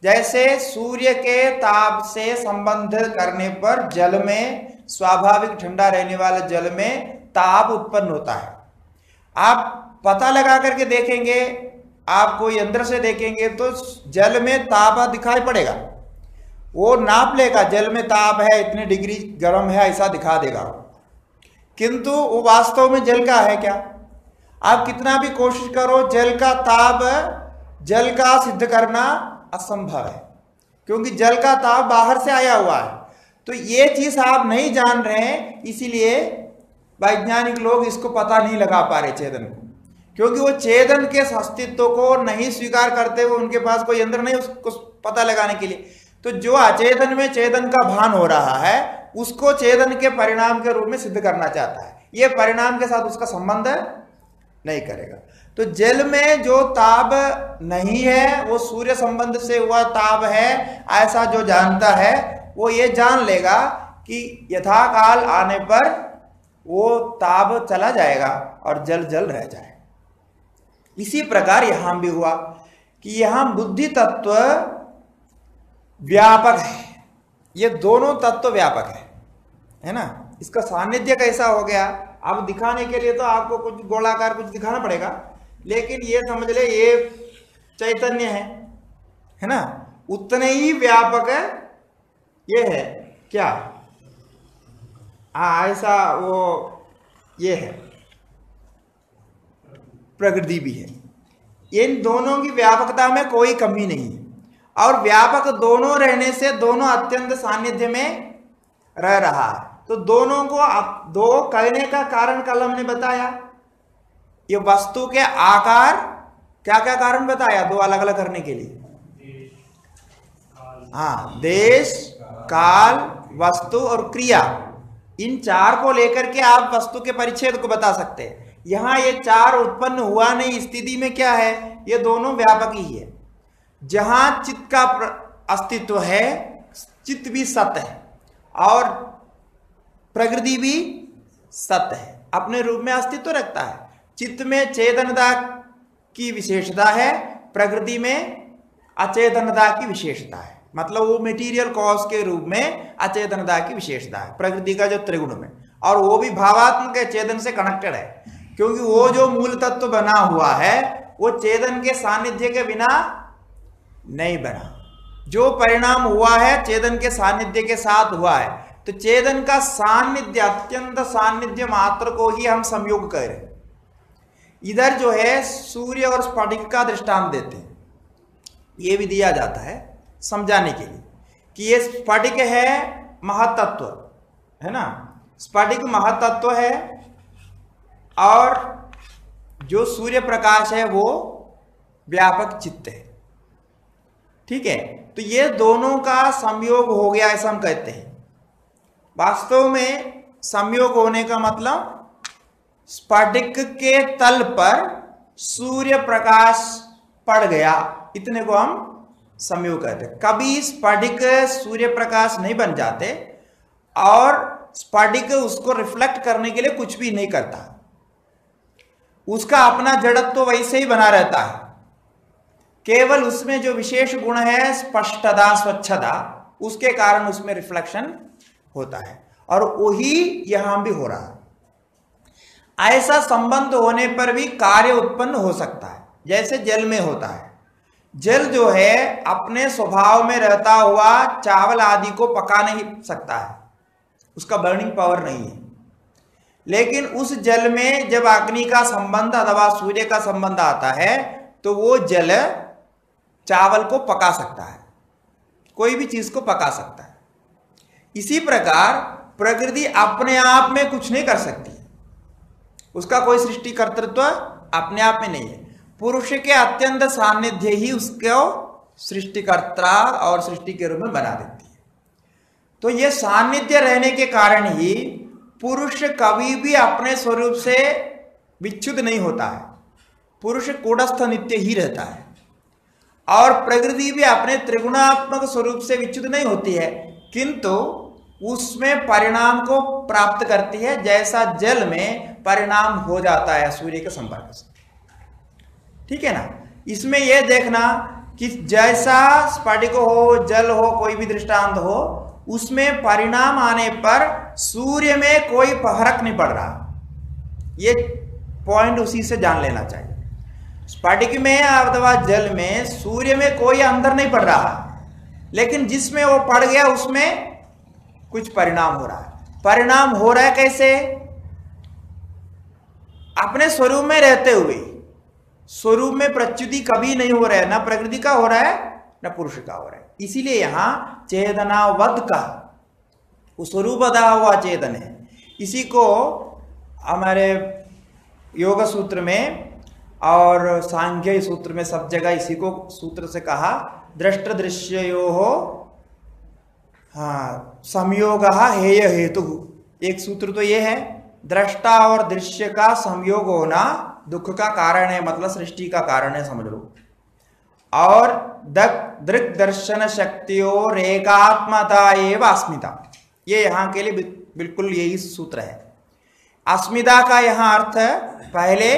जैसे सूर्य के ताप से संबंध करने पर जल में, स्वाभाविक ठंडा रहने वाले जल में ताप उत्पन्न होता है। आप पता लगा करके देखेंगे, आप कोई अंदर से देखेंगे तो जल में ताप दिखाई पड़ेगा, वो नाप लेगा जल में ताप है, इतने डिग्री गर्म है, ऐसा दिखा देगा। किंतु वो वास्तव में जल का है क्या? आप कितना भी कोशिश करो, जल का ताप, जल का सिद्ध करना असंभव है, क्योंकि जल का ताप बाहर से आया हुआ है। तो ये चीज आप नहीं जान रहे हैं, इसीलिए वैज्ञानिक लोग इसको पता नहीं लगा पा रहे चेतन को, क्योंकि वो चेतन के अस्तित्व को नहीं स्वीकार करते हुए उनके पास कोई यंत्र नहीं उसको पता लगाने के लिए। तो जो अचेतन में चेतन का भान हो रहा है उसको चेतन के परिणाम के रूप में सिद्ध करना चाहता है, ये परिणाम के साथ उसका संबंध नहीं करेगा। तो जल में जो ताप नहीं है वो सूर्य संबंध से हुआ ताप है, ऐसा जो जानता है वो ये जान लेगा कि यथाकाल आने पर वो ताप चला जाएगा और जल जल रह जाए। इसी प्रकार यहां भी हुआ कि यहां बुद्धि तत्व व्यापक है, ये दोनों तत्व व्यापक है ना। इसका सानिध्य कैसा हो गया, अब दिखाने के लिए तो आपको कुछ गोलाकार कुछ दिखाना पड़ेगा, लेकिन ये समझ ले ये चैतन्य है ना, उतने ही व्यापक ये है क्या, ऐसा वो ये है, प्रकृति भी है। इन दोनों की व्यापकता में कोई कमी नहीं है, और व्यापक दोनों रहने से दोनों अत्यंत सानिध्य में रह रहा है। तो दोनों को दो कहने का कारण कल हमने बताया, ये वस्तु के आकार, क्या क्या कारण बताया दो अलग अलग करने के लिए, हाँ, देश, काल, वस्तु और क्रिया, इन चार को लेकर के आप वस्तु के परिच्छेद को बता सकते हैं। यहां ये चार उत्पन्न हुआ नहीं, स्थिति में क्या है, ये दोनों व्यापक ही है। जहां चित्त का अस्तित्व है, चित्त भी सत्य है और प्रकृति भी सत्य है, अपने रूप में अस्तित्व रखता है। चित्त में चेतनता की विशेषता है, प्रकृति में अचेतनता की विशेषता है, मतलब वो मटेरियल कॉज के रूप में अचेतनता की विशेषता है प्रकृति का जो त्रिगुण में, और वो भी भावात्मक है, चेतन से कनेक्टेड है, क्योंकि वो जो मूल तत्व बना हुआ है वो चेतन के सानिध्य के बिना नहीं बना। जो परिणाम हुआ है चेतन के सानिध्य के साथ हुआ है। तो चेतन का सानिध्य, अत्यंत सानिध्य मात्र को ही हम संयोग कर रहे हैं। इधर जो है सूर्य और स्फटिक का दृष्टांत देते हैं, ये भी दिया जाता है समझाने के लिए कि ये स्फटिक है महतत्व, है ना, स्फटिक महतत्व है और जो सूर्य प्रकाश है वो व्यापक चित्त है। ठीक है, तो ये दोनों का संयोग हो गया ऐसा हम कहते हैं। वास्तव में संयोग होने का मतलब स्फटिक के तल पर सूर्य प्रकाश पड़ गया, इतने को हम संयोग कहते हैं। कभी स्फटिक सूर्य प्रकाश नहीं बन जाते और स्फटिक उसको रिफ्लेक्ट करने के लिए कुछ भी नहीं करता, उसका अपना जड़त्व तो वैसे ही बना रहता है। केवल उसमें जो विशेष गुण है स्पष्टता, स्वच्छता, उसके कारण उसमें रिफ्लेक्शन होता है, और वही यहां भी हो रहा है। ऐसा संबंध होने पर भी कार्य उत्पन्न हो सकता है, जैसे जल में होता है। जल जो है अपने स्वभाव में रहता हुआ चावल आदि को पका नहीं सकता है, उसका बर्निंग पावर नहीं है, लेकिन उस जल में जब अग्नि का संबंध अथवा सूर्य का संबंध आता है तो वो जल चावल को पका सकता है, कोई भी चीज को पका सकता है। इसी प्रकार प्रकृति अपने आप में कुछ नहीं कर सकती, उसका कोई सृष्टि कर्तृत्व अपने आप में नहीं है। पुरुष के अत्यंत सानिध्य ही उसको सृष्टिकर्ता और सृष्टि के रूप में बना देती है। तो ये सानिध्य रहने के कारण ही पुरुष कभी भी अपने स्वरूप से विच्युत नहीं होता है, पुरुष कूटस्थ नित्य ही रहता है, और प्रकृति भी अपने त्रिगुणात्मक स्वरूप से विच्युत नहीं होती है, किंतु उसमें परिणाम को प्राप्त करती है, जैसा जल में परिणाम हो जाता है सूर्य के संपर्क से। ठीक है ना। इसमें यह देखना कि जैसा स्फटिक हो, जल हो, कोई भी दृष्टांत हो, उसमें परिणाम आने पर सूर्य में कोई फर्क नहीं पड़ रहा। ये पॉइंट उसी से जान लेना चाहिए। स्फटिक में अथवा जल में सूर्य में कोई अंदर नहीं पड़ रहा, लेकिन जिसमें वो पड़ गया उसमें कुछ परिणाम हो रहा है। परिणाम हो रहा है कैसे? अपने स्वरूप में रहते हुए। स्वरूप में प्रच्युति कभी नहीं हो रहा है, ना प्रकृति का हो रहा है ना पुरुष का हो रहा है। इसीलिए यहां चेतनावद का वो स्वरूप अदा हुआ चेतन है। इसी को हमारे योग सूत्र में और सांख्य सूत्र में सब जगह इसी को सूत्र से कहा, दृष्ट दृश्यो हो संयोग हेय हेतु। एक सूत्र तो ये है, दृष्टा और दृश्य का संयोग होना दुख का कारण है, मतलब सृष्टि का कारण है समझ लो। और दृक् दर्शन शक्तियों रेगात्मता एवं अस्मिता, ये यहां के लिए बिल्कुल यही सूत्र है। अस्मिता का यहां अर्थ पहले,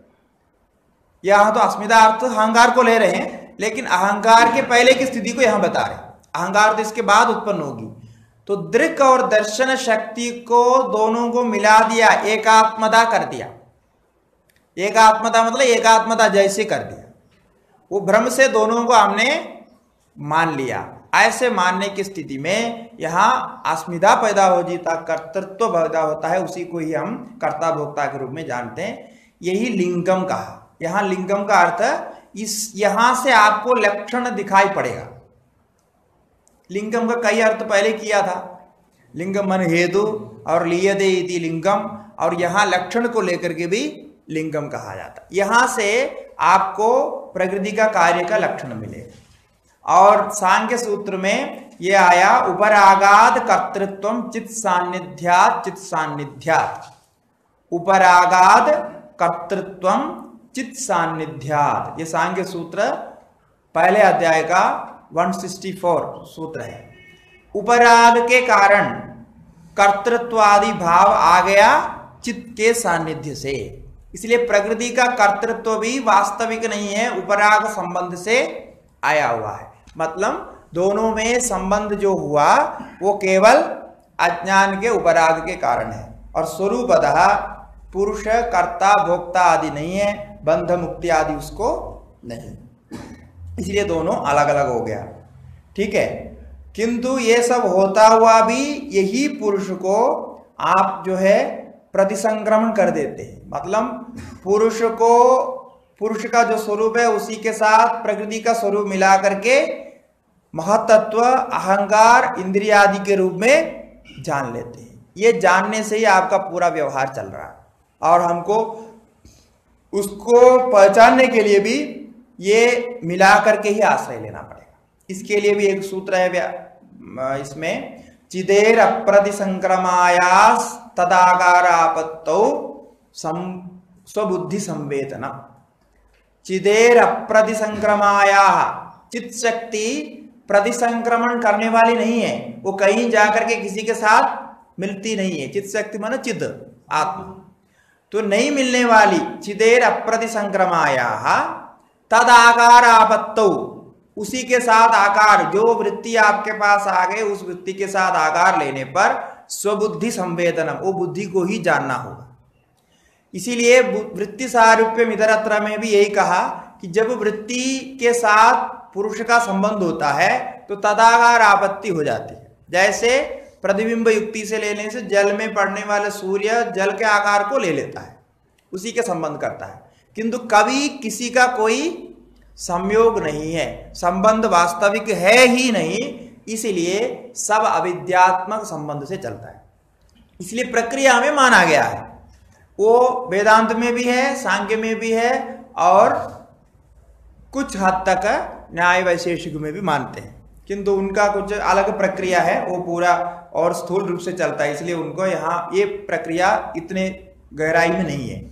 यहां तो अस्मिता अर्थ अहंकार को ले रहे हैं, लेकिन अहंकार के पहले की स्थिति को यहां बता रहे। अहंकार तो इसके बाद उत्पन्न होगी। तो दृक् और दर्शन शक्ति को दोनों को मिला दिया, एकात्मता कर दिया। एकात्मता मतलब एकात्मता जैसे कर दिया। वो भ्रम से दोनों को हमने मान लिया। ऐसे मानने की स्थिति में यहां अस्मिता पैदा हो जाता, कर्तृत्व पैदा होता है। उसी को ही हम कर्ता भोक्ता के रूप में जानते हैं। यही लिंगम कहा। यहां लिंगम का अर्थ इस, यहां से आपको लक्षण दिखाई पड़ेगा। लिंगम का कई अर्थ पहले किया था। लिंगम मन हेतु और लियदे इति लिंगम, और यहां लक्षण को लेकर के भी लिंगम कहा जाता। यहां से आपको प्रकृति का कार्य का लक्षण मिले। और सांख्य सूत्र में यह आया, उपरागाद कर्तृत्वम चित् सान्निध्यात् चित् सान्निध्यात्। उपरागाद कर्तृत्वम चित् सान्निध्यात्, ये सांख्य सूत्र पहले अध्याय का 164 सूत्र है। उपराग के कारण कर्तृत्वादि भाव आ गया चित्त के सान्निध्य से। इसलिए प्रकृति का कर्तृत्व भी वास्तविक नहीं है, उपराग संबंध से आया हुआ है। मतलब दोनों में संबंध जो हुआ वो केवल अज्ञान के उपराग के कारण है। और स्वरूपतः पुरुष कर्ता भोक्ता आदि नहीं है, बंध मुक्ति आदि उसको नहीं। इसलिए दोनों अलग अलग हो गया। ठीक है, किंतु ये सब होता हुआ भी यही पुरुष को आप जो है प्रतिसंक्रमण कर देते हैं। मतलब पुरुष को, पुरुष का जो स्वरूप है उसी के साथ प्रकृति का स्वरूप मिला करके महत्त्व अहंकार इंद्रिय आदि के रूप में जान लेते हैं। ये जानने से ही आपका पूरा व्यवहार चल रहा है। और हमको उसको पहचानने के लिए भी ये मिला करके ही आश्रय लेना पड़ेगा। इसके लिए भी एक सूत्र है इसमें, चिदेर अप्रतिसंक्रमायास तदाकारापत्तौ स्वबुद्धि संवेदना। चिदेर अप्रतिसंक्रमाया, चित शक्ति प्रतिसंक्रमण करने वाली नहीं है, वो कहीं जाकर के किसी के साथ मिलती नहीं है। चित शक्ति माने चिद आत्मा, तो नहीं मिलने वाली। चिदेर अप्रतिसंक्रमाया तद आकार आपत्तौ, उसी के साथ आकार, जो वृत्ति आपके पास आ गए उस वृत्ति के साथ आकार लेने पर स्वबुद्धि संवेदनम, वो बुद्धि को ही जानना होगा। इसीलिए वृत्ति सारूप्य इतरत्र में भी यही कहा कि जब वृत्ति के साथ पुरुष का संबंध होता है तो तदाकार आपत्ति हो जाती है। जैसे प्रतिबिंब युक्ति से लेने से जल में पड़ने वाले सूर्य जल के आकार को ले लेता है, उसी के संबंध करता है, किंतु कभी किसी का कोई संयोग नहीं है, संबंध वास्तविक है ही नहीं। इसलिए सब अविद्यात्मक संबंध से चलता है। इसलिए प्रक्रिया में माना गया है। वो वेदांत में भी है, सांख्य में भी है, और कुछ हद तक न्याय वैशेषिक में भी मानते हैं, किंतु उनका कुछ अलग प्रक्रिया है, वो पूरा और स्थूल रूप से चलता है। इसलिए उनको यहाँ ये प्रक्रिया इतने गहराई में नहीं है।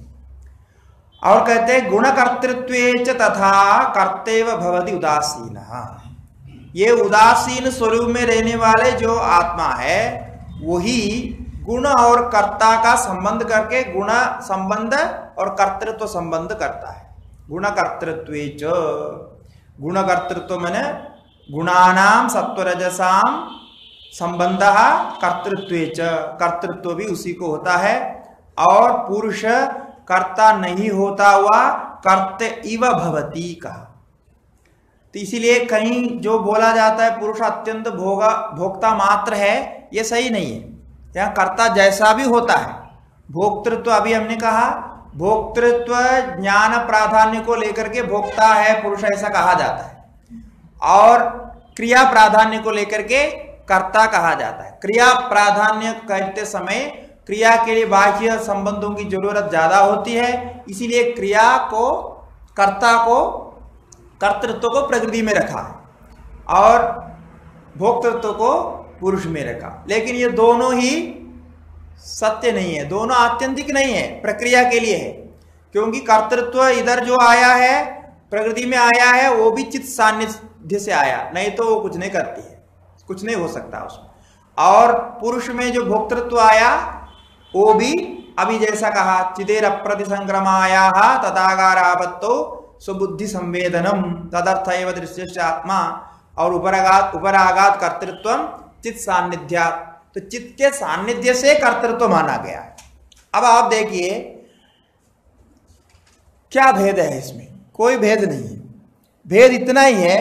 और कहते हैं गुण कर्तृत्व तथा कर्तेव भवति उदासीन। ये उदासीन स्वरूप में रहने वाले जो आत्मा है वही गुण और कर्ता का संबंध करके गुण संबंध और कर्तृत्व संबंध करता है। गुण कर्तृत्व गुणकर्तृत्व माने गुणानाम सत्वरजसाम संबंध कर्तृत्व, कर्तृत्व भी उसी को होता है। और पुरुष कर्ता नहीं होता हुआ कर्ते इव भवति कहा। तो इसीलिए कहीं जो बोला जाता है पुरुष अत्यंत भोक्ता मात्र है, ये सही नहीं है। यहाँ कर्ता जैसा भी होता है। भोक्तृत्व अभी हमने कहा, भोक्तृत्व ज्ञान प्राधान्य को लेकर के भोक्ता है पुरुष, ऐसा कहा जाता है। और क्रिया प्राधान्य को लेकर के कर्ता कहा जाता है। क्रिया प्राधान्य कहते समय क्रिया के लिए बाह्य संबंधों की जरूरत ज्यादा होती है, इसीलिए क्रिया को, कर्ता को, कर्तृत्व को प्रकृति में रखा है और भोक्तृत्व को पुरुष में रखा। लेकिन ये दोनों ही सत्य नहीं है, दोनों आत्यंतिक नहीं है, प्रक्रिया के लिए है। क्योंकि कर्तृत्व इधर जो आया है, प्रकृति में आया है, वो भी चित्त सान्निध्य से आया, नहीं तो वो कुछ नहीं करती है, कुछ नहीं हो सकता उसमें। और पुरुष में जो भोक्तृत्व आया वो भी अभी जैसा कहा, चिदेर अप्रतिसंक्रमाया तदागारापत्तो स्वबुद्धि संवेदनम तदर्थ एव दृश्य आत्मा, और उपरागात कर्तृत्व चित्त सान्निध्या, तो चित्त के सान्निध्य से कर्तृत्व माना गया है। अब आप देखिए क्या भेद है इसमें, कोई भेद नहीं है। भेद इतना ही है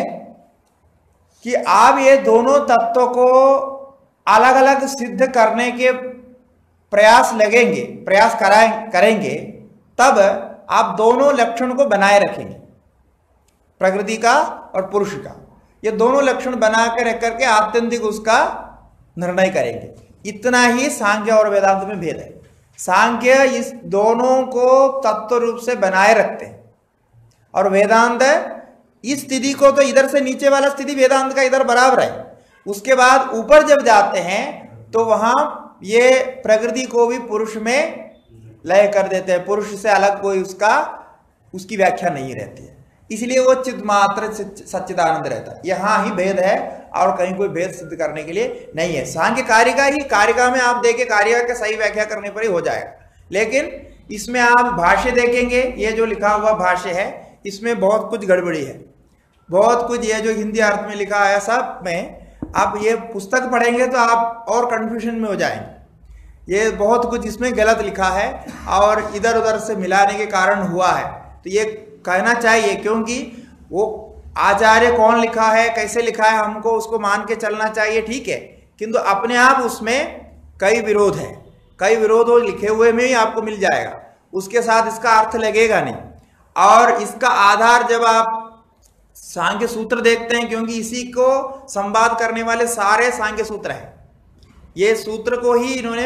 कि आप ये दोनों तत्वों को अलग अलग सिद्ध करने के प्रयास लगेंगे, प्रयास करेंगे, तब आप दोनों लक्षण को बनाए रखेंगे, प्रकृति का और पुरुष का। ये दोनों लक्षण बना के रख करके आत्यंतिक उसका निर्णय करेंगे। इतना ही सांख्य और वेदांत में भेद है। सांख्य इस दोनों को तत्व रूप से बनाए रखते हैं और वेदांत इस स्थिति को, तो इधर से नीचे वाला स्थिति वेदांत का इधर बराबर है, उसके बाद ऊपर जब जाते हैं तो वहां ये प्रकृति को भी पुरुष में लय कर देते हैं। पुरुष से अलग कोई उसकी व्याख्या नहीं रहती है, इसलिए वो चित्त मात्र सच्चिदानंद रहता है। यहाँ ही भेद है और कहीं कोई भेद सिद्ध करने के लिए नहीं है। सांख्य कारिका ही, कारिका में आप देखें कारिका के सही व्याख्या करने पर ही हो जाएगा, लेकिन इसमें आप भाष्य देखेंगे, ये जो लिखा हुआ भाष्य है इसमें बहुत कुछ गड़बड़ी है, बहुत कुछ ये जो हिंदी अर्थ में लिखा है सब में, आप ये पुस्तक पढ़ेंगे तो आप और कंफ्यूजन में हो जाएंगे। ये बहुत कुछ इसमें गलत लिखा है और इधर उधर से मिलाने के कारण हुआ है, तो ये कहना चाहिए, क्योंकि वो आचार्य कौन लिखा है, कैसे लिखा है, हमको उसको मान के चलना चाहिए, ठीक है, किंतु अपने आप उसमें कई विरोध है, कई विरोध वो लिखे हुए में ही आपको मिल जाएगा, उसके साथ इसका अर्थ लगेगा नहीं। और इसका आधार जब आप सांख्य सूत्र देखते हैं, क्योंकि इसी को संवाद करने वाले सारे सांख्य सूत्र हैं, ये सूत्र को ही इन्होंने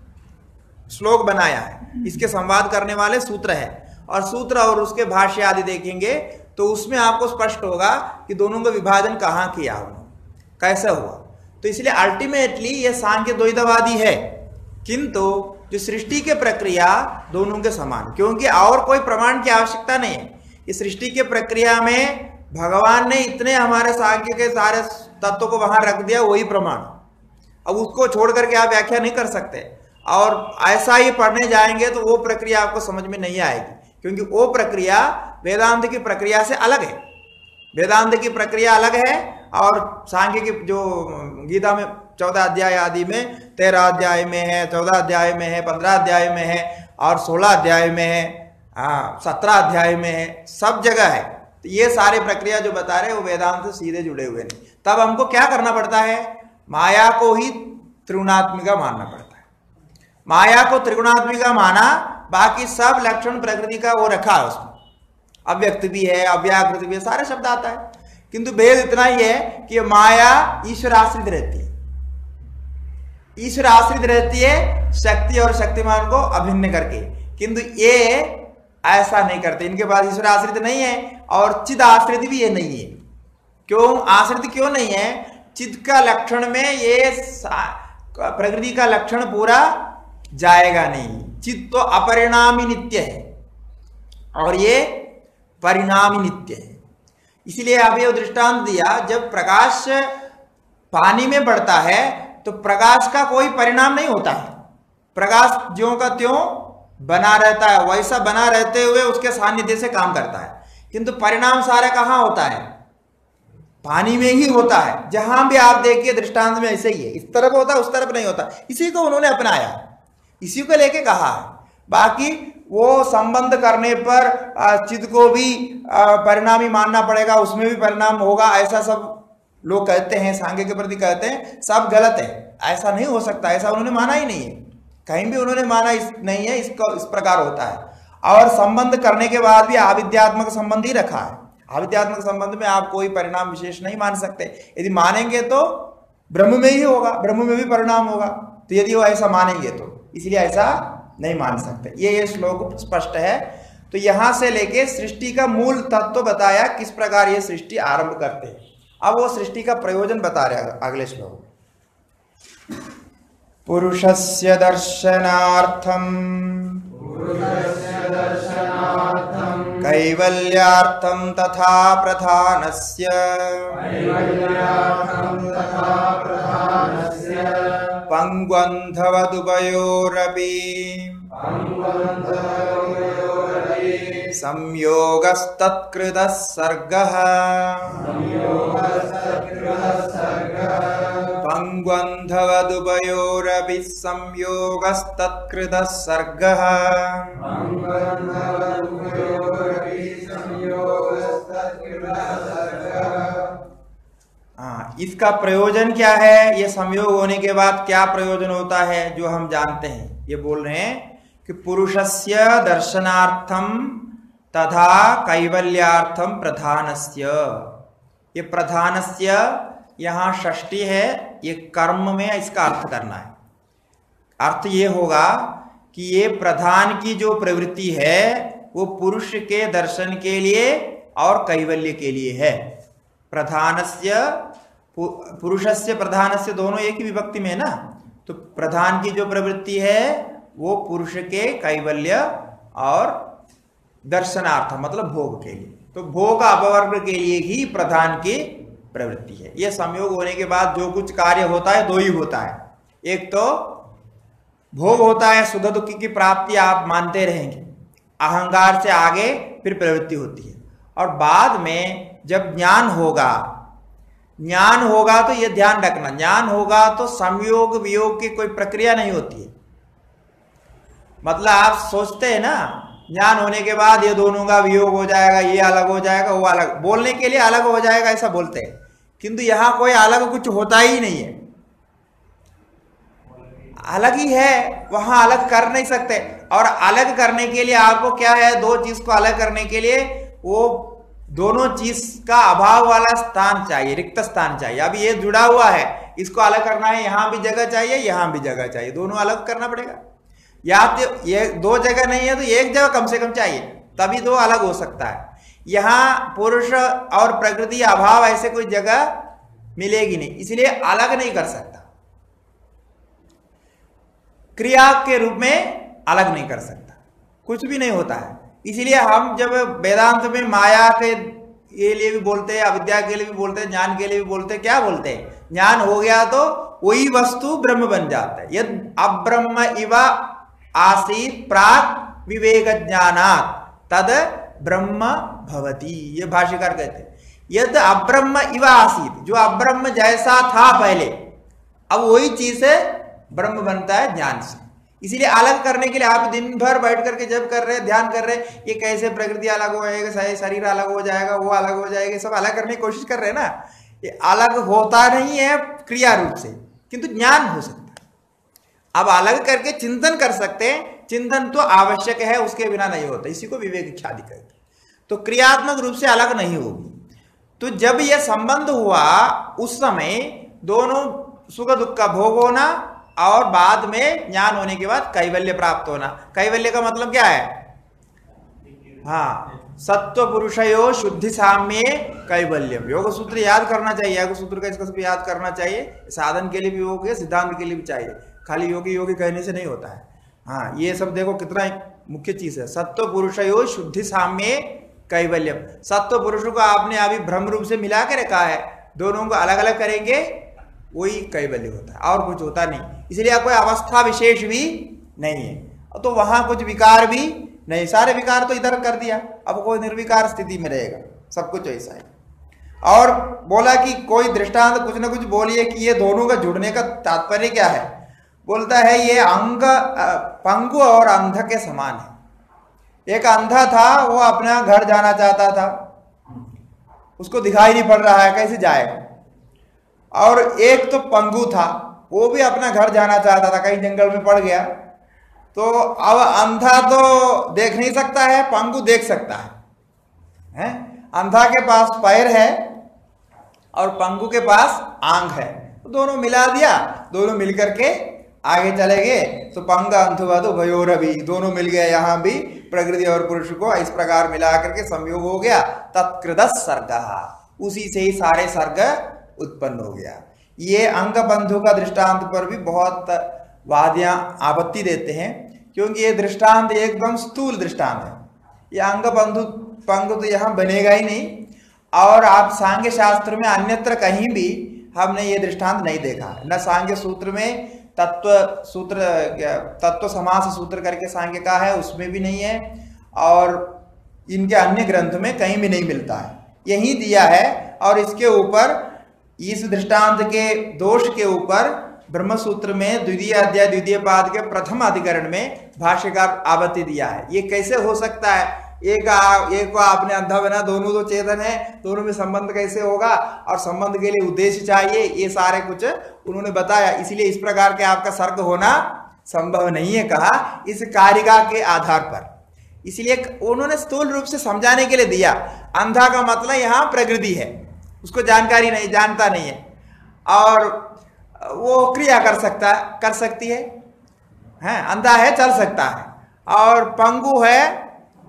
श्लोक बनाया है, इसके संवाद करने वाले सूत्र है। और सूत्र और उसके भाष्य आदि देखेंगे तो उसमें आपको स्पष्ट होगा कि दोनों का विभाजन कहाँ किया उन्होंने, कैसे हुआ। तो इसलिए अल्टीमेटली ये सांख्य द्वैतवादी है, किंतु जो सृष्टि के प्रक्रिया दोनों के समान, क्योंकि और कोई प्रमाण की आवश्यकता नहीं है। इस सृष्टि के प्रक्रिया में भगवान ने इतने हमारे सांख्य के सारे तत्वों को वहां रख दिया, वही प्रमाण। अब उसको छोड़ करके आप व्याख्या नहीं कर सकते, और ऐसा ही पढ़ने जाएंगे तो वो प्रक्रिया आपको समझ में नहीं आएगी, क्योंकि वो प्रक्रिया वेदांत की प्रक्रिया से अलग है। वेदांत की प्रक्रिया अलग है और सांख्य की जो गीता में 14 अध्याय आदि में 13 अध्याय में है, 14 अध्याय में है, 15 अध्याय में है और 16 अध्याय में है, 17 अध्याय में है, सब जगह है। तो ये सारे प्रक्रिया जो बता रहे हैं वो वेदांत से सीधे जुड़े हुए नहीं। तब हमको क्या करना पड़ता है, माया को ही त्रिगुणात्मिका मानना पड़ता है। माया को त्रिगुणात्मिका माना, बाकी सब लक्षण प्रकृति का वो रखा है उसमें, अव्यक्त भी है, अव्याकृत भी है, सारे शब्द आता है, किंतु भेद इतना ही है कि माया ईश्वर आश्रित रहती है, ईश्वर आश्रित रहती है शक्ति और शक्तिमान को अभिन्न करके, किंतु ये ऐसा नहीं करते, इनके पास ईश्वर आश्रित नहीं है और चिद आश्रित भी ये नहीं है। क्यों आश्रित क्यों नहीं है, चिद का लक्षण में ये प्रकृति का लक्षण पूरा जाएगा नहीं। चित्त तो अपरिणामी नित्य है और ये परिणामी नित्य है। इसलिए अभी वो दृष्टांत दिया, जब प्रकाश पानी में पड़ता है तो प्रकाश का कोई परिणाम नहीं होता है, प्रकाश ज्यों का त्यों बना रहता है, वैसा बना रहते हुए उसके सानिध्य से काम करता है, किंतु परिणाम सारा कहाँ होता है, पानी में ही होता है। जहां भी आप देखिए दृष्टांत में ऐसे ही है, इस तरफ होता उस तरफ नहीं होता। इसी को उन्होंने अपनाया, इसी को लेके कहा है। बाकी वो संबंध करने पर चित्त को भी परिणामी मानना पड़ेगा, उसमें भी परिणाम होगा, ऐसा सब लोग कहते हैं, सांख्य के प्रति कहते हैं, सब गलत है। ऐसा नहीं हो सकता, ऐसा उन्होंने माना ही नहीं है, कहीं भी उन्होंने माना नहीं है। इसका इस प्रकार होता है। और संबंध करने के बाद भी आविद्यात्मक संबंध ही रखा है। आविद्यात्मक संबंध में आप कोई परिणाम विशेष नहीं मान सकते। यदि मानेंगे तो ब्रह्म में ही होगा, ब्रह्म में भी परिणाम होगा। तो यदि वो ऐसा मानेंगे तो इसलिए ऐसा नहीं मान सकते। ये श्लोक स्पष्ट है। तो यहां से लेके सृष्टि का मूल तत्व बताया, किस प्रकार ये सृष्टि आरंभ करते हैं। अब वो सृष्टि का प्रयोजन बता रहे हैं अगले श्लोक। पुरुषस्य दर्शनार्थम कैवल्यार्थम तथा प्रधानस्य पंगवन्धवदुभयोरपि संयोगस्तत्कृतः सर्गः पंगवन्धवदुभयोरपि संयोगस्तत्कृतः सर्गः। इसका प्रयोजन क्या है, ये संयोग होने के बाद क्या प्रयोजन होता है जो हम जानते हैं। ये बोल रहे हैं कि पुरुषस्य दर्शनार्थम तथा कैवल्यार्थम प्रधानस्य। ये प्रधानस्य यहाँ षष्ठी है, ये कर्म में इसका अर्थ करना है। अर्थ ये होगा कि ये प्रधान की जो प्रवृत्ति है वो पुरुष के दर्शन के लिए और कैवल्य के लिए है। प्रधानस्य, पुरुषस्य प्रधानस्य दोनों एक ही विभक्ति में है ना। तो प्रधान की जो प्रवृत्ति है वो पुरुष के कैवल्य और दर्शनार्थ मतलब भोग के लिए। तो भोग अपवर्ग के लिए ही प्रधान की प्रवृत्ति है। यह संयोग होने के बाद जो कुछ कार्य होता है दो ही होता है। एक तो भोग होता है, सुख दुख की प्राप्ति आप मानते रहेंगे, अहंकार से आगे फिर प्रवृत्ति होती है। और बाद में जब ज्ञान होगा तो यह ध्यान रखना, ज्ञान होगा तो संयोग वियोग की कोई प्रक्रिया नहीं होती है। मतलब आप सोचते हैं ना, ज्ञान होने के बाद ये दोनों का वियोग हो जाएगा, ये अलग हो जाएगा, वो अलग, बोलने के लिए अलग हो जाएगा ऐसा बोलते हैं, किंतु यहां कोई अलग कुछ होता ही नहीं है, अलग ही है, वहां अलग कर नहीं सकते। और अलग करने के लिए आपको क्या है, दो चीज को अलग करने के लिए वो दोनों चीज का अभाव वाला स्थान चाहिए, रिक्त स्थान चाहिए। अब ये जुड़ा हुआ है, इसको अलग करना है, यहां भी जगह चाहिए, यहां भी जगह चाहिए, दोनों अलग करना पड़ेगा। या तो ये दो जगह नहीं है तो एक जगह कम से कम चाहिए, तभी दो अलग हो सकता है। यहां पुरुष और प्रकृति अभाव ऐसे कोई जगह मिलेगी नहीं, इसलिए अलग नहीं कर सकता, क्रिया के रूप में अलग नहीं कर सकता, कुछ भी नहीं होता है। इसलिए हम जब वेदांत में माया के लिए भी बोलते हैं, अविद्या के लिए भी बोलते हैं, ज्ञान के लिए भी बोलते हैं, क्या बोलते हैं, ज्ञान हो गया तो वही वस्तु ब्रह्म बन जाता है। यद अब्रह्म इव आसीत प्राक विवेक ज्ञानात् तद ब्रह्म भवति, ये भाष्यकार कहते हैं। यद अब्रह्म इव आसीत, जो अब्रह्म जैसा था पहले, अब वही चीज से ब्रह्म बनता है ज्ञान से। इसीलिए अलग करने के लिए आप दिन भर बैठ करके जब कर रहे हैं, ध्यान कर रहे हैं, ये कैसे प्रकृति अलग हो जाएगा, शरीर अलग हो जाएगा, वो अलग हो जाएगा, सब अलग करने की कोशिश कर रहे हैं ना। ये अलग होता नहीं है क्रिया रूप से, किंतु ज्ञान हो सकता है। अब अलग करके चिंतन कर सकते हैं, चिंतन तो आवश्यक है, उसके बिना नहीं होता, इसी को विवेक इत्यादि कहते हैं। तो क्रियात्मक रूप से अलग नहीं होगी। तो जब यह संबंध हुआ उस समय दोनों सुख दुख का भोग होना और बाद में ज्ञान होने के बाद कैवल्य प्राप्त होना। कैवल्य का मतलब क्या है, हाँ, सत्व पुरुषयो शुद्धि साम्ये कैवल्यम। योग सूत्र याद करना चाहिए, योग सूत्र का इसका सब याद करना चाहिए। साधन के लिए भी योग है, सिद्धांत के लिए भी चाहिए, खाली योगी योगी कहने से नहीं होता है। हाँ, ये सब देखो कितना मुख्य चीज है। सत्व पुरुषयो शुद्धि साम्ये कैवल्यम। सत्व पुरुष को आपने अभी भ्रम रूप से मिला के रखा है, दोनों को अलग अलग करेंगे वही कैवल्य होता है, और कुछ होता नहीं। इसलिए कोई अवस्था विशेष भी नहीं है, तो वहां कुछ विकार भी नहीं, सारे विकार तो इधर कर दिया, अब कोई निर्विकार स्थिति में रहेगा, सब कुछ ऐसा है। और बोला कि कोई दृष्टांत कुछ ना कुछ बोलिए कि ये दोनों का जुड़ने का तात्पर्य क्या है। बोलता है ये अंग पंगु और अंध के समान है। एक अंधा था, वो अपना घर जाना चाहता था, उसको दिखाई नहीं पड़ रहा है, कैसे जाएगा। और एक तो पंगु था, वो भी अपना घर जाना चाहता था, कहीं जंगल में पड़ गया। तो अब अंधा तो देख नहीं सकता है, पंगु देख सकता है? अंधा के पास पैर है और पंगु के पास आंख है, तो दोनों मिला दिया, दोनों मिलकर के आगे चले गए। तो पंग अंधुवद उभयोरभि, दोनों मिल गए। यहाँ भी प्रकृति और पुरुष को इस प्रकार मिला करके संयोग हो गया। तत्कृत सर्ग, उसी से ही सारे सर्ग उत्पन्न हो गया। ये अंग बंधु का दृष्टांत पर भी बहुत वादियां आपत्ति देते हैं, क्योंकि ये दृष्टांत एकदम स्थूल दृष्टांत है। ये अंग बंधु पंगु तो यहाँ बनेगा ही नहीं। और आप सांख्य शास्त्र में अन्यत्र कहीं भी हमने ये दृष्टांत नहीं देखा। न सांख्य सूत्र में तत्व समास सूत्र करके सांख्य का है, उसमें भी नहीं है, और इनके अन्य ग्रंथ में कहीं भी नहीं मिलता है। यही दिया है। और इसके ऊपर, इस दृष्टांत के दोष के ऊपर ब्रह्मसूत्र में द्वितीय अध्याय द्वितीय पाद के प्रथम अधिकरण में भाष्यकार आपत्ति दिया है। ये कैसे हो सकता है, एक को आपने अंधा बना, दोनों तो चेतन है, दोनों में संबंध कैसे होगा, और संबंध के लिए उद्देश्य चाहिए, ये सारे कुछ उन्होंने बताया। इसलिए इस प्रकार के आपका सर्ग होना संभव नहीं है, कहा इस कारिका के आधार पर। इसलिए उन्होंने स्थूल रूप से समझाने के लिए दिया। अंधा का मतलब यहाँ प्रकृति है, उसको जानकारी नहीं, जानता नहीं है, और वो क्रिया कर सकती है, अंधा है, चल सकता है। और पंगु है,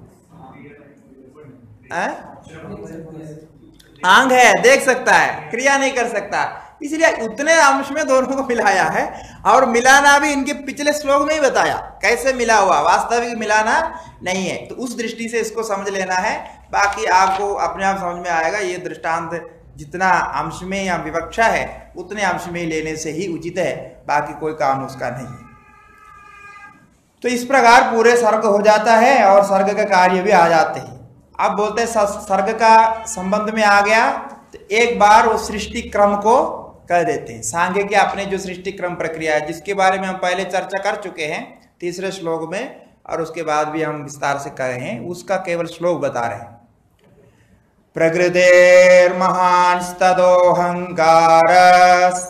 आंख है, देख सकता है, क्रिया नहीं कर सकता। इसलिए उतने अंश में दोनों को मिलाया है। और मिलाना भी इनके पिछले श्लोक में ही बताया कैसे मिला हुआ, वास्तविक मिलाना नहीं है। तो उस दृष्टि से इसको समझ लेना है, बाकी आपको अपने आप समझ में आएगा। ये दृष्टांत जितना अंश में या विवक्षा है उतने अंश में लेने से ही उचित है, बाकी कोई काम उसका नहीं है। तो इस प्रकार पूरे सर्ग हो जाता है और सर्ग का कार्य भी आ जाते हैं। अब बोलते हैं सर्ग का संबंध में आ गया तो एक बार वो सृष्टि क्रम को कह देते हैं। सांख्य के अपने जो सृष्टि क्रम प्रक्रिया है, जिसके बारे में हम पहले चर्चा कर चुके हैं तीसरे श्लोक में, और उसके बाद भी हम विस्तार से कहे हैं, उसका केवल श्लोक बता रहे हैं। प्रकृतेर्महांस्तदोऽहंकारस्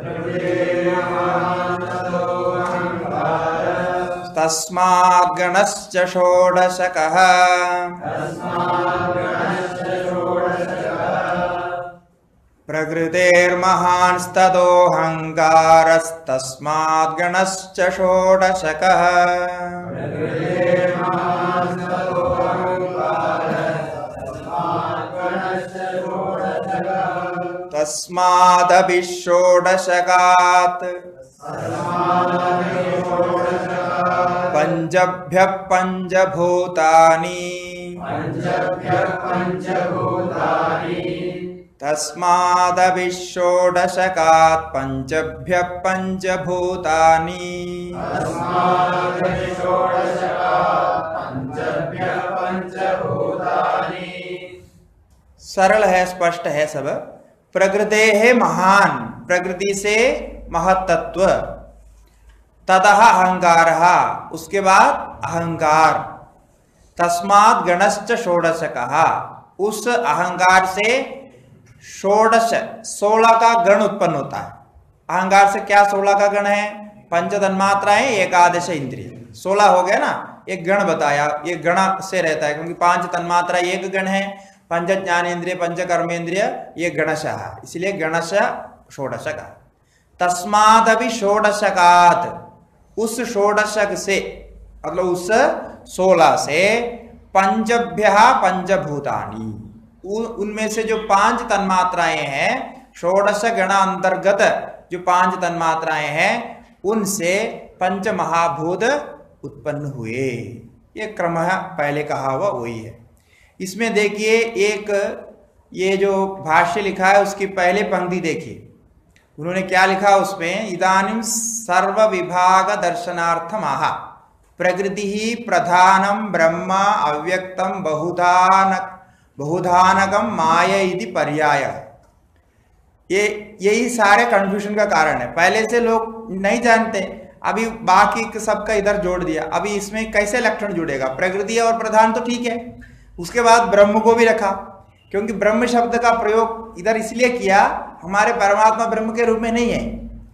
तस्माद्गणश्च षोडशकः प्रकृतेर्महांस्तदोऽहंकारस्तस्माद्गणश्च षोडशकः तस्मादपि षोडशकात् पंचभ्यः पंचभूतानि तस्मादपि षोडशकात् पंचभ्यः पंचभूतानि। सरल है, स्पष्ट है सब। प्रकृते है महान, प्रकृति से महत्त्व, ततः अहंकार, उसके बाद अहंकार, तस्मात् गणश्च षोडश कहा, उस अहंकार से षोडश 16 का गण उत्पन्न होता है। अहंकार से क्या 16 का गण है? पंच तन्मात्राएं, एकादश इंद्रिय, 16 हो गया ना। एक गण बताया, ये गण से रहता है क्योंकि 5 तन्मात्रा एक गण है, पंच ज्ञानेन्द्रिय पंच कर्मेंद्रिय ये गणशः, इसलिए गणश षोडश का। तस्मादपि षोडशकात्, उस षोडशक से मतलब उस 16 से पंचभ्यः पंचभूतानि, उनमें से जो 5 तन्मात्राएं हैं, षोडश गण अंतर्गत जो 5 तन्मात्राएं हैं, उनसे पंच महाभूत उत्पन्न हुए। ये क्रम पहले कहा हुआ वही है। इसमें देखिए एक ये जो भाष्य लिखा है उसकी पहले पंक्ति देखिए, उन्होंने क्या लिखा उसमें, इदानीं सर्व विभाग दर्शनार्थम आह प्रकृति ही प्रधानम ब्रह्म अव्यक्तम बहुधा बहुधानकम माया इति पर्याय। ये यही सारे कंफ्यूजन का कारण है। पहले से लोग नहीं जानते, अभी बाकी सबका इधर जोड़ दिया। अभी इसमें कैसे लक्षण जुड़ेगा? प्रकृति और प्रधान तो ठीक है, उसके बाद ब्रह्म को भी रखा, क्योंकि ब्रह्म शब्द का प्रयोग इधर इसलिए किया, हमारे परमात्मा ब्रह्म के रूप में नहीं है।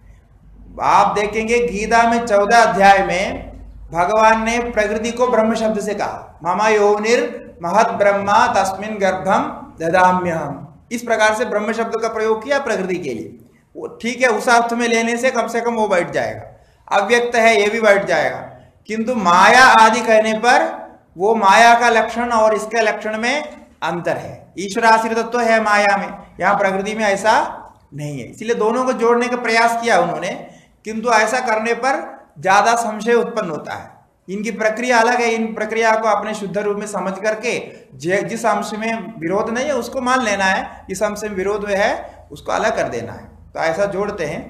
आप देखेंगे गीता में 14 अध्याय में भगवान ने प्रकृति को ब्रह्म शब्द से कहा, मम योनिर महत ब्रह्मा तस्मिन् गर्भम ददाम्यहम। इस प्रकार से ब्रह्म शब्द का प्रयोग किया प्रकृति के लिए। वो ठीक है, उस अर्थ में लेने से कम वो बैठ जाएगा। अव्यक्त है ये भी बैठ जाएगा, किंतु माया आदि कहने पर वो माया का लक्षण और इसके लक्षण में अंतर है। ईश्वर आश्रित तत्व है माया में, यहाँ प्रकृति में ऐसा नहीं है। इसलिए दोनों को जोड़ने का प्रयास किया उन्होंने, किंतु ऐसा करने पर ज्यादा संशय उत्पन्न होता है। इनकी प्रक्रिया अलग है। इन प्रक्रिया को अपने शुद्ध रूप में समझ करके जिस अंश में विरोध नहीं है उसको मान लेना है, जिस अंश में विरोध है उसको अलग कर देना है। तो ऐसा जोड़ते हैं।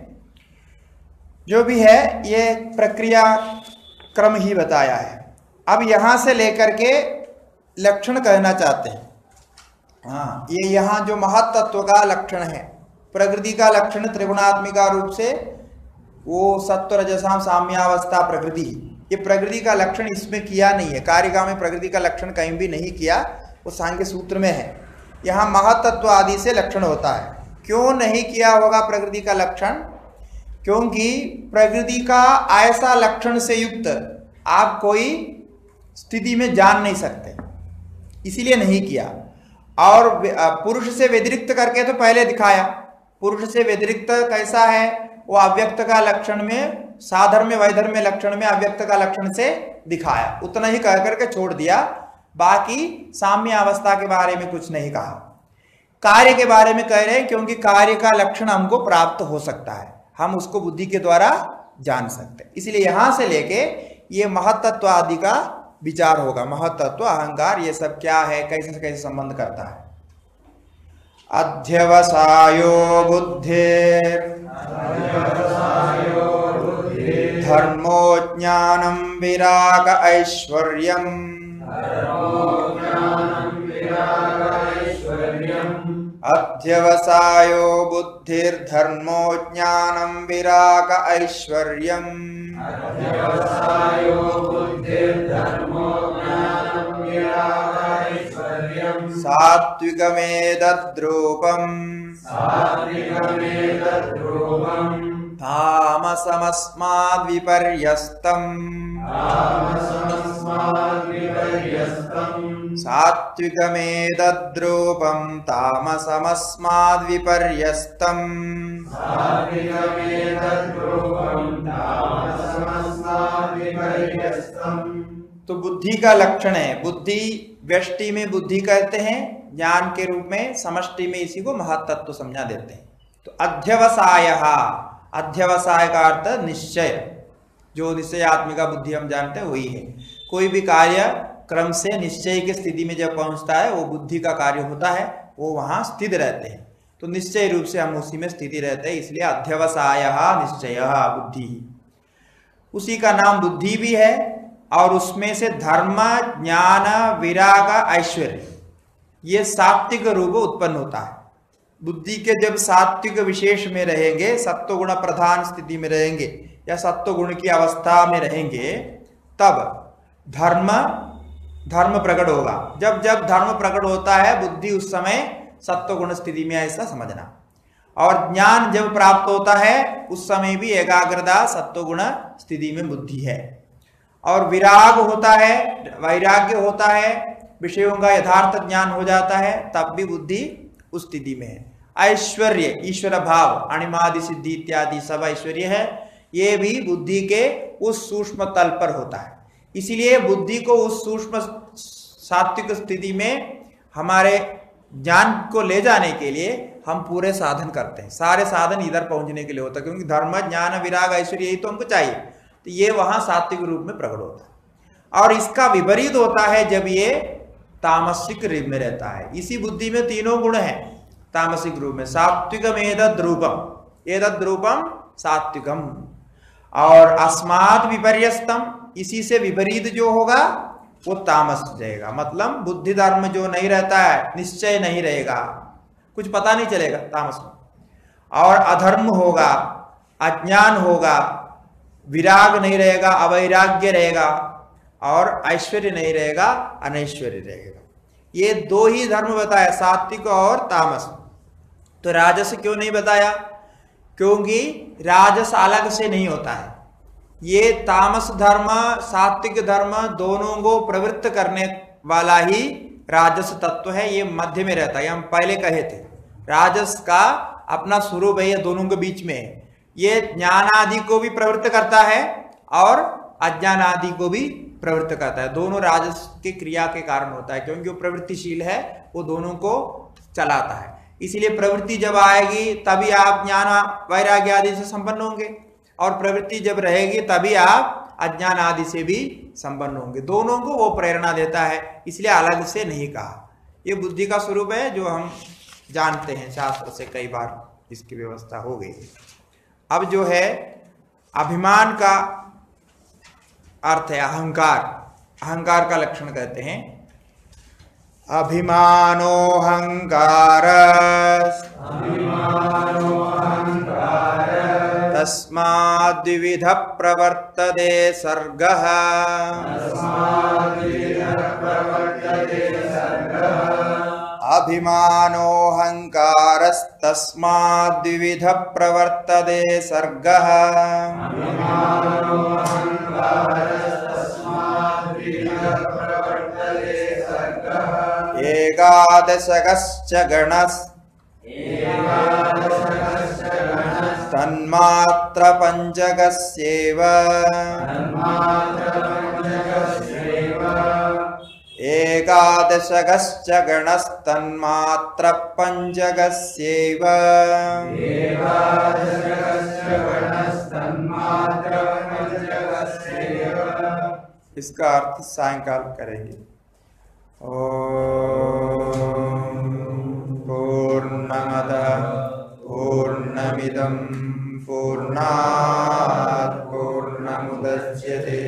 जो भी है ये प्रक्रिया क्रम ही बताया है। अब यहां से लेकर के लक्षण कहना चाहते हैं। हाँ, ये यहाँ जो महत्त्व का लक्षण है, प्रकृति का लक्षण त्रिगुणात्मिका रूप से वो सत्व रजसाम साम्यावस्था प्रकृति, ये प्रकृति का लक्षण इसमें किया नहीं है। कारिका में प्रकृति का लक्षण कहीं भी नहीं किया, वो सांख्य सूत्र में है। यहाँ महत्त्व आदि से लक्षण होता है। क्यों नहीं किया होगा प्रकृति का लक्षण? क्योंकि प्रकृति का ऐसा लक्षण से युक्त आप कोई स्थिति में जान नहीं सकते, इसीलिए नहीं किया। और पुरुष से व्यतिरिक्त करके तो पहले दिखाया। पुरुष से व्यतिरिक्त कैसा है? वो अव्यक्त का लक्षण में, साधर्म्य वैधर्म्य लक्षण में अव्यक्त का लक्षण से दिखाया। उतना ही कह करके छोड़ दिया, बाकी साम्य अवस्था के बारे में कुछ नहीं कहा। कार्य के बारे में कह रहे हैं, क्योंकि कार्य का लक्षण हमको प्राप्त हो सकता है, हम उसको बुद्धि के द्वारा जान सकते हैं। इसलिए यहां से लेके ये महत्त्व आदि का विचार होगा। महत्त्व, अहंकार, ये सब क्या है, कैसे कैसे संबंध करता है। अध्यवसायो बुद्धिर् धर्मो ज्ञानम विराग ऐश्वर्यम् अध्यवसायो बुद्धिर्धर्मो ज्ञानम विराग ऐश्वर्यम् सात्विकमेतद्रूपम् तामसमस्माद्विपर्यस्तम् सात्विकमेतद्रूपम् तामसमस्माद्विपर्यस्तम्। तो बुद्धि का लक्षण है। बुद्धि व्यष्टि में बुद्धि कहते हैं, ज्ञान के रूप में, समष्टि में इसी को महत्त्व समझा देते हैं। तो अध्यवसाय, अध्यवसाय का अर्थ निश्चय, जो निश्चयात्मिका बुद्धि हम जानते हैं वही है। कोई भी कार्य क्रम से निश्चय की स्थिति में जब पहुंचता है वो बुद्धि का कार्य होता है, वो वहां स्थित रहते हैं। तो निश्चय रूप से हम उसी में स्थिति रहते हैं, इसलिए अध्यवसाय निश्चय बुद्धि, उसी का नाम बुद्धि भी है। और उसमें से धर्म, ज्ञान, विराग, ऐश्वर्य, ये सात्विक रूप उत्पन्न होता है। बुद्धि के जब सात्विक विशेष में रहेंगे, सत्वगुण प्रधान स्थिति में रहेंगे या सत्वगुण की अवस्था में रहेंगे, तब धर्म प्रकट होगा। जब जब धर्म प्रकट होता है बुद्धि उस समय सत्वगुण स्थिति में, ऐसा समझना। और ज्ञान जब प्राप्त होता है उस समय भी एकाग्रता सत्वगुण स्थिति में बुद्धि है। और विराग होता है, वैराग्य होता है, विषयों का यथार्थ ज्ञान हो जाता है, तब भी बुद्धि उस स्थिति में है। ऐश्वर्य, ईश्वर भाव, अणिमादि सिद्धि इत्यादि सब ऐश्वर्य है, ये भी बुद्धि के उस सूक्ष्म तल पर होता है। इसीलिए बुद्धि को उस सूक्ष्म सात्विक स्थिति में हमारे ज्ञान को ले जाने के लिए हम पूरे साधन करते हैं। सारे साधन इधर पहुंचने के लिए होता है, क्योंकि धर्म, ज्ञान, विराग, ऐश्वर्य यही तो हमको चाहिए। तो ये वहां सात्विक रूप में प्रकट होता है। और इसका विपरीत होता है जब ये तामसिक रूप में रहता है। इसी बुद्धि में तीनों गुण हैं तामसिक रूप में। सात्विकम एतद् रूपम सात्विकम। और अस्मात् विपर्यस्तम, इसी से विपरीत जो होगा वो तामस रहेगा। मतलब बुद्धि धर्म जो नहीं रहता है, निश्चय नहीं रहेगा, कुछ पता नहीं चलेगा तामस में। और अधर्म होगा, अज्ञान होगा, विराग नहीं रहेगा, अवैराग्य रहेगा, और ऐश्वर्य नहीं रहेगा, अनैश्वर्य रहेगा। ये दो ही धर्म बताया, सात्विक और तामस। तो राजस क्यों नहीं बताया? क्योंकि राजस अलग से नहीं होता है। ये तामस धर्म सात्विक धर्म दोनों को प्रवृत्त करने वाला ही राजस तत्व है। ये मध्य में रहता है, हम पहले कहे थे। राजस का अपना स्वरूप है, ये दोनों के बीच में है। ये ज्ञान आदि को भी प्रवृत्त करता है और अज्ञान आदि को भी प्रवृत्त करता है। दोनों राजस की क्रिया के कारण होता है, क्योंकि वो प्रवृत्तिशील है, वो दोनों को चलाता है। इसलिए प्रवृत्ति जब आएगी तभी आप ज्ञान वैराग्य आदि से संपन्न होंगे, और प्रवृत्ति जब रहेगी तभी आप अज्ञान आदि से भी संपन्न होंगे। दोनों को वो प्रेरणा देता है, इसलिए अलग से नहीं कहा। ये बुद्धि का स्वरूप है, जो हम जानते हैं शास्त्र से, कई बार इसकी व्यवस्था हो गई। अब जो है अभिमान का अर्थ है अहंकार। अहंकार का लक्षण कहते हैं अभिमानोऽहंकार तस्माद्विविध प्रवर्तते सर्गः। अभिमानोऽहंकारस्तस्माद्विविध प्रवर्तते सर्गः। एकादशकश्च गणस् तन्मात्र पंचकस्यैव। एकादशकश्च गणस्तन्मात्र पंचकस्यैव। इसका अर्थ सायंकाल करेंगे। ओम पूर्णमदः पूर्णमिदं पूर्णात् पूर्णमुदच्यते